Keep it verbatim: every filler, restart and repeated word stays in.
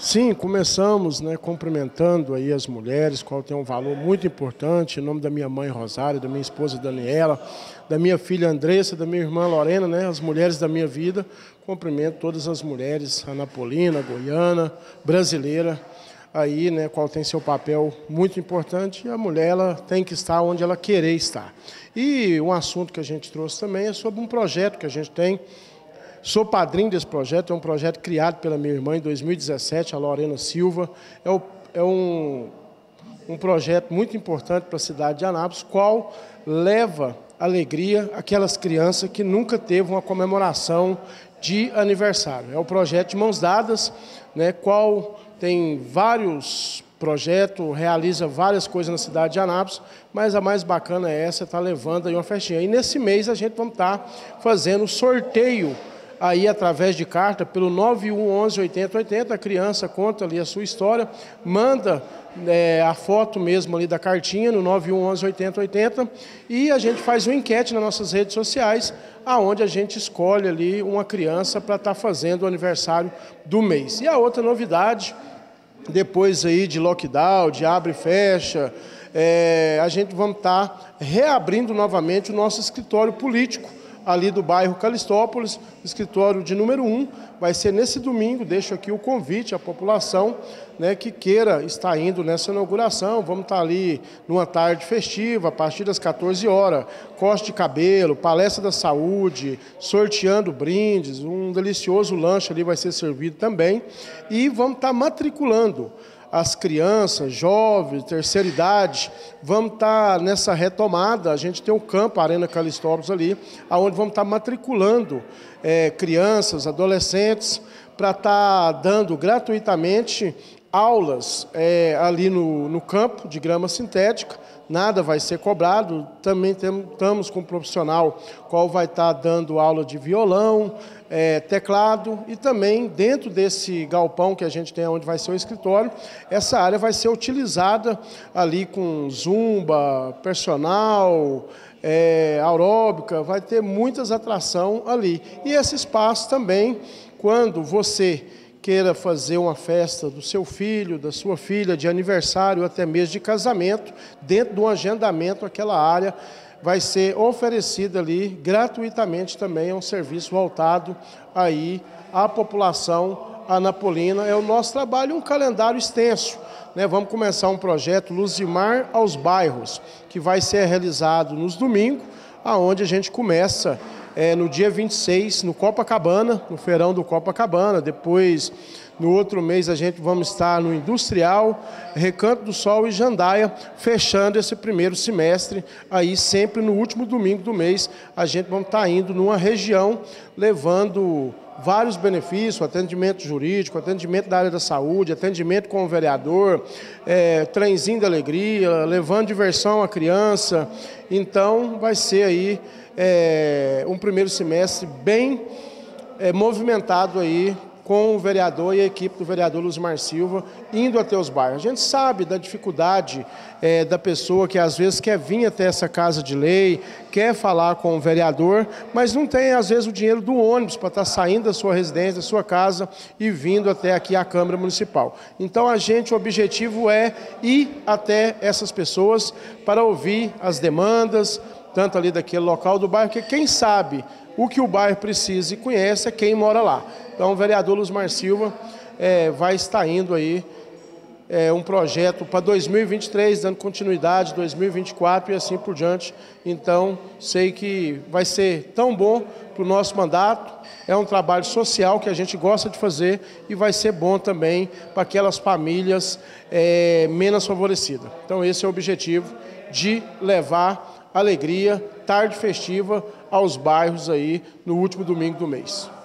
Sim, começamos, né, cumprimentando aí as mulheres, qual tem um valor muito importante, em nome da minha mãe Rosário, da minha esposa Daniela, da minha filha Andressa, da minha irmã Lorena, né, as mulheres da minha vida. Cumprimento todas as mulheres, anapolina, goiana, brasileira, aí, né, qual tem seu papel muito importante, e a mulher ela tem que estar onde ela querer estar. E um assunto que a gente trouxe também é sobre um projeto que a gente tem. Sou padrinho desse projeto, é um projeto criado pela minha irmã em dois mil e dezessete, a Lorena Silva. É, o, é um, um projeto muito importante para a cidade de Anápolis, qual leva alegria àquelas crianças que nunca teve uma comemoração de aniversário. É o projeto de Mãos Dadas, né, qual tem vários projetos, realiza várias coisas na cidade de Anápolis, mas a mais bacana é essa, está levando aí uma festinha. E nesse mês a gente vai estar fazendo sorteio aí através de carta, pelo nove um onze oitenta oitenta, a criança conta ali a sua história, manda é, a foto mesmo ali da cartinha no nove um onze oitenta oitenta e a gente faz uma enquete nas nossas redes sociais, aonde a gente escolhe ali uma criança para estar fazendo o aniversário do mês. E a outra novidade, depois aí de lockdown, de abre e fecha, é, a gente vamos estar reabrindo novamente o nosso escritório político, ali do bairro Calistópolis, escritório de número um, vai ser nesse domingo. Deixo aqui o convite à população, né, que queira estar indo nessa inauguração. Vamos estar ali numa tarde festiva, a partir das quatorze horas, corte de cabelo, palestra da saúde, sorteando brindes, um delicioso lanche ali vai ser servido também, e vamos estar matriculando as crianças, jovens, terceira idade. Vamos estar nessa retomada, a gente tem um campo, a Arena Calistópolis ali, onde vamos estar matriculando é, crianças, adolescentes, para estar dando gratuitamente aulas é, ali no, no campo de grama sintética. Nada vai ser cobrado. Também temos, estamos com um profissional qual vai estar dando aula de violão, é, teclado, e também dentro desse galpão que a gente tem, onde vai ser o escritório, essa área vai ser utilizada ali com zumba, personal, é, aeróbica, vai ter muitas atrações ali. E esse espaço também, quando você queira fazer uma festa do seu filho, da sua filha, de aniversário, até mesmo de casamento, dentro de um agendamento, aquela área vai ser oferecida ali gratuitamente também, é um serviço voltado aí à população anapolina. É o nosso trabalho, um calendário extenso, né? Vamos começar um projeto Luzimar aos Bairros, que vai ser realizado nos domingos, aonde a gente começa É, no dia vinte e seis, no Copacabana, no feirão do Copacabana. Depois, no outro mês, a gente vamos estar no Industrial, Recanto do Sol e Jandaia, fechando esse primeiro semestre. Aí, sempre no último domingo do mês, a gente vai estar indo numa região, levando vários benefícios, atendimento jurídico, atendimento da área da saúde, atendimento com o vereador, é, trenzinho da alegria, levando diversão à criança. Então, vai ser aí é, um primeiro semestre bem é, movimentado aí, com o vereador e a equipe do vereador Luzimar Silva, indo até os bairros. A gente sabe da dificuldade é, da pessoa que às vezes quer vir até essa casa de lei, quer falar com o vereador, mas não tem às vezes o dinheiro do ônibus para estar saindo da sua residência, da sua casa e vindo até aqui à Câmara Municipal. Então a gente, o objetivo é ir até essas pessoas para ouvir as demandas, tanto ali daquele local do bairro, que quem sabe o que o bairro precisa e conhece é quem mora lá. Então o vereador Luzimar Silva é, vai estar indo aí é, um projeto para dois mil e vinte e três, dando continuidade, dois mil e vinte e quatro e assim por diante. Então sei que vai ser tão bom para o nosso mandato, é um trabalho social que a gente gosta de fazer e vai ser bom também para aquelas famílias é, menos favorecidas. Então esse é o objetivo, de levar alegria, tarde festiva aos bairros aí no último domingo do mês.